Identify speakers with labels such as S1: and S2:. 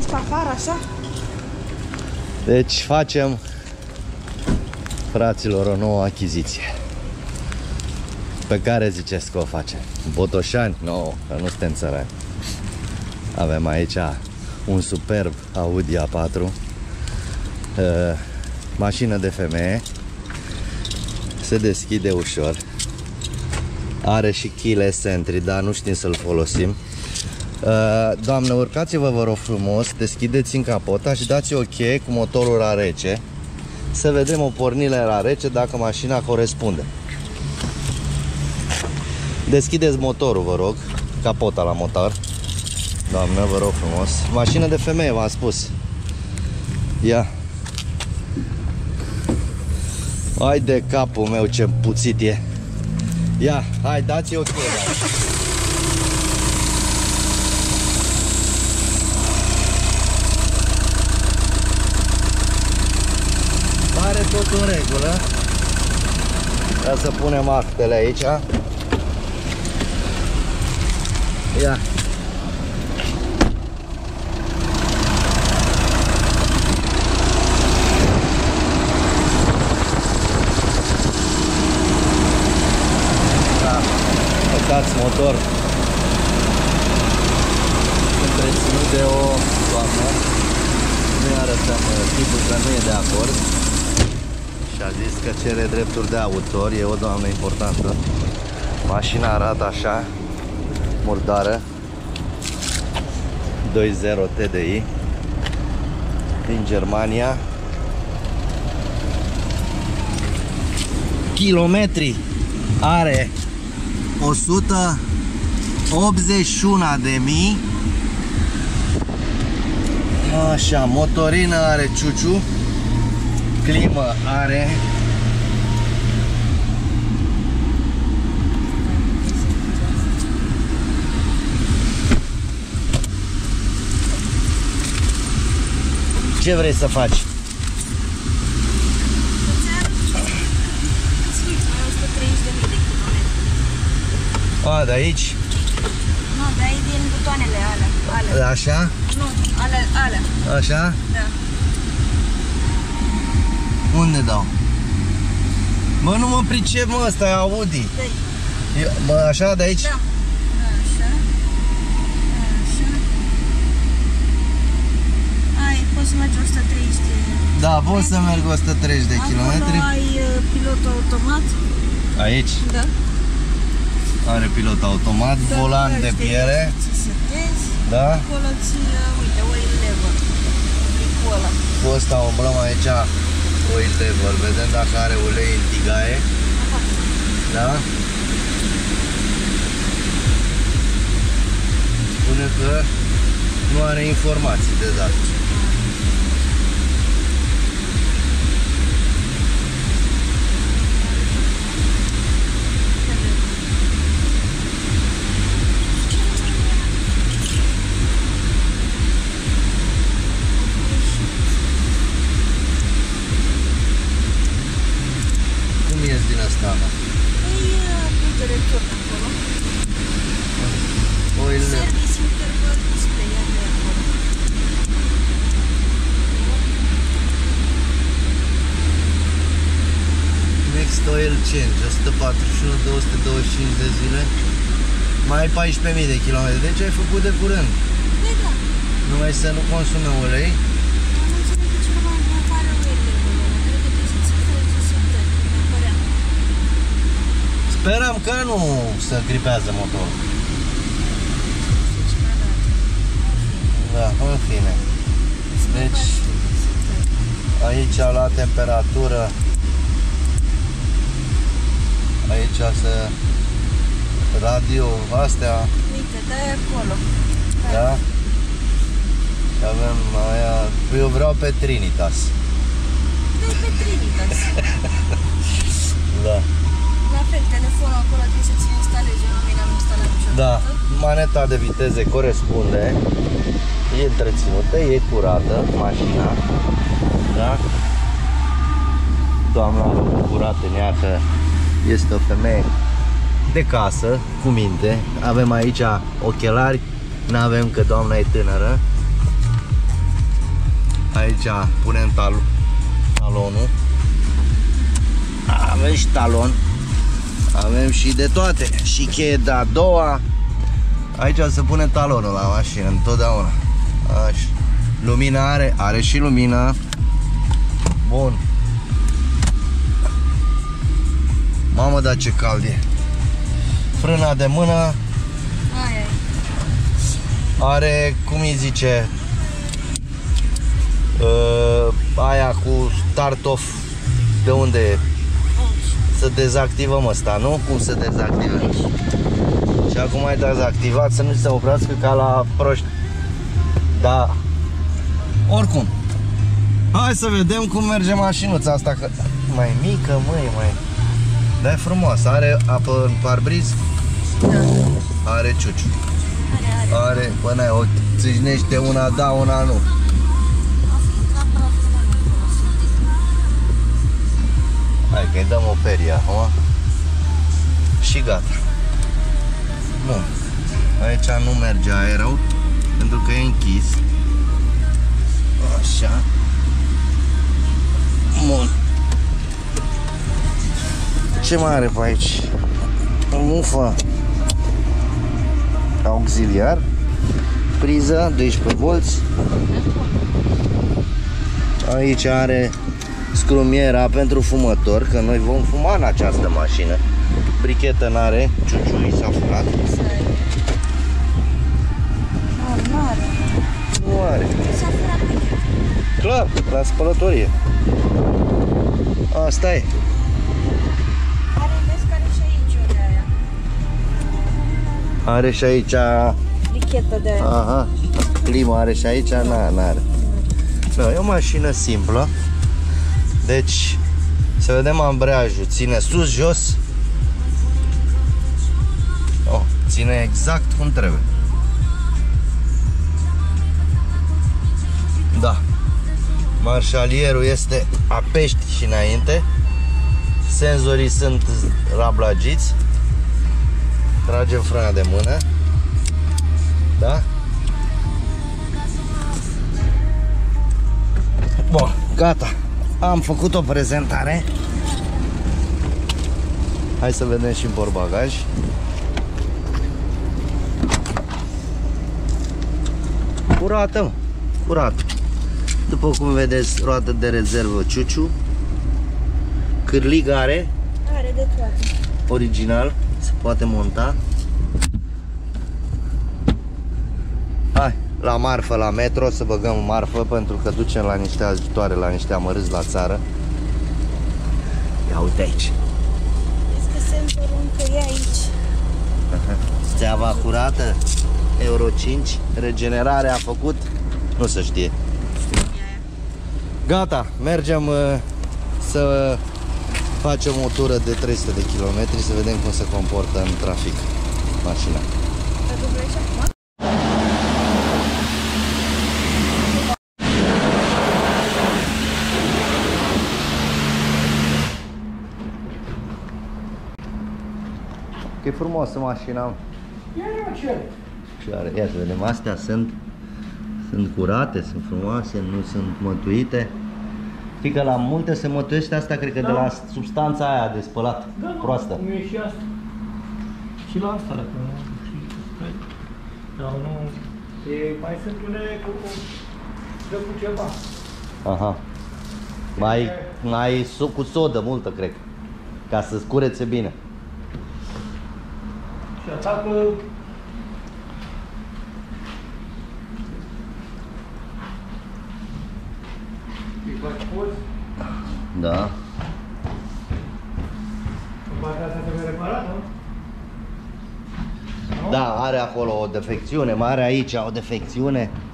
S1: pe afară, așa?
S2: Deci facem, fraților, o nouă achiziție. Pe care ziceți că o facem? Botoșani? Nu, că nu suntem țărani. Avem aici un superb Audi A4, mașină de femeie, se deschide ușor, are și keyless entry, dar nu știm să-l folosim. Doamne, urcați-vă, vă rog frumos, deschideți în capota și dați OK cu motorul la rece, să vedem o pornire la rece dacă mașina corespunde. Deschideți motorul, vă rog, capota la motor. Doamne, vă rog frumos. Mașină de femeie, v-am spus. Ia. Hai de capul meu, ce puțit e. Ia, hai, dați OK. Pare tot în regulă. Ia să punem actele aici. Ia. Uitați, motor întreținut de o doamnă. Nu-i arătăm tipul că nu e de acord și a zis că cere drepturi de autor. E o doamnă importantă. Mașina arată așa, murdară, 2.0 TDI din Germania. Kilometri are 181.000. Așa, motorină are ciuciu, climă are. Ce vrei să faci? A, de aici?
S1: Nu, de aici din butoanele alea.
S2: Așa?
S1: Nu, alea.
S2: Așa?
S1: Da.
S2: Unde dau? Mă, nu mă pricep, mă, ăsta e Audi. Mă, așa, de aici?
S1: Da. Așa. Așa. Ai, poți să mergi 130 de...
S2: Da, pot să merg 130 de kilometri.
S1: Acolo ai pilot automat.
S2: Aici?
S1: Da.
S2: Are pilot automat, volan de piele. Da?
S1: Acolo ți, uite, oil lever. Cu ăla.
S2: Cu ăsta umblăm aici oil lever. Vedem dacă are ulei în tigaie.
S1: Aha.
S2: Da? Spune că nu are informații de dat. Din asta, mă.
S1: Păi, de retur acolo.
S2: Oil
S1: Service interval display de acolo.
S2: Next oil change, 141, 225 de zile. Mai ai 14.000 de kilometri, deci ai făcut de curând.
S1: Păi da.
S2: Numai să nu consume ulei.
S1: Am înțeles că ceva nu apare oil level. Cred că trebuie să-ți faci setări. Apărea.
S2: Sperăm că nu se gripează motorul. Da, în fine. Deci, aici la temperatură, aici se radio, astea.
S1: Uite, dai acolo.
S2: Da? Și avem aia, eu vreau pe Trinitas.
S1: Dai pe Trinitas.
S2: Da.
S1: La fel, telefonul acolo trebuie să ți-l instalezi. Eu nu am instalat niciodată.
S2: Da, maneta de viteze corespunde, e întreținută, e curată mașina, da? Doamna a făcut curat în ea că este o femeie de casă, cu minte. Avem aici ochelari, n-avem că doamna e tânără. Aici punem talonul. Avem și talon. Avem și de toate. Și cheie de a doua. Aici se pune talonul la mașină întotdeauna. Așa. Lumina are și lumină. Bun. Mamă, dar ce cald e. Frâna de mână. Are, cum îi zice, aia cu start-off. De unde e? Să dezactivăm ăsta, nu? Cum să dezactivăm? Și acum ai dezactivat, să nu se oprească ca la proști. Da. Oricum, hai să vedem cum merge mașinuța asta, că mai mică, măi, mai... Dar e frumoasă, are apă în parbriz?
S1: Da.
S2: Are ciuciu. Are, până o țâșnește, una da, una nu. Hai că-i dăm o perie acum. Și gata. Bun. Aici nu merge aerul, pentru că e închis. Așa. Bun. Ce mai are pe aici? Mufă auxiliar, priză 12V. Aici are scrumiera pentru fumător, că noi vom fuma în această mașină. Brichetă n-are, ciuciui s-a furat. Nu are. Clar, la spălătorie. Asta e. Are și aici
S1: Brichetă de aia.
S2: aha, clima are și aici, n-are. No, e o mașină simplă. Deci, să vedem ambreiajul. Ține sus, jos. Oh, ține exact cum trebuie. Da. Marșalierul este apești și înainte. Senzorii sunt rablagiți. Tragem frâna de mână. Da? Bun, gata. Am făcut o prezentare. Hai să vedem și în portbagaj. Curată, mă. Curată. După cum vedeți, roată de rezervă ciuciu. Cârlig are.
S1: Are de toate.
S2: Original. Se poate monta. Hai, la marfă, la metro, să băgăm marfă, pentru că ducem la niște ajutoare, la niște amărâți la țară. Ia uite aici.
S1: Vezi că senzorul încă e aici.
S2: Steaua curată, Euro 5, regenerare a făcut, nu se știe. Gata, mergem să facem o tură de 300 de km, să vedem cum se comportă în trafic mașina. Că e frumoasă mașina. Și are, ia să vedem, astea sunt curate, sunt frumoase, nu sunt mătuite. Știi că la multe se mătuiește asta, cred că de la substanța aia de spălat, proastă.
S3: Cum e și asta. Și la asta, dacă nu, sau nu, mai sunt unele cu ceva.
S2: Aha. Mai cu sodă multă, cred, ca să-ți curețe bine.
S3: Și atacă îi faci poți,
S2: Da.
S3: în partea asta trebuie reparat, nu?
S2: Da, are acolo o defecțiune, mai are aici o defecțiune.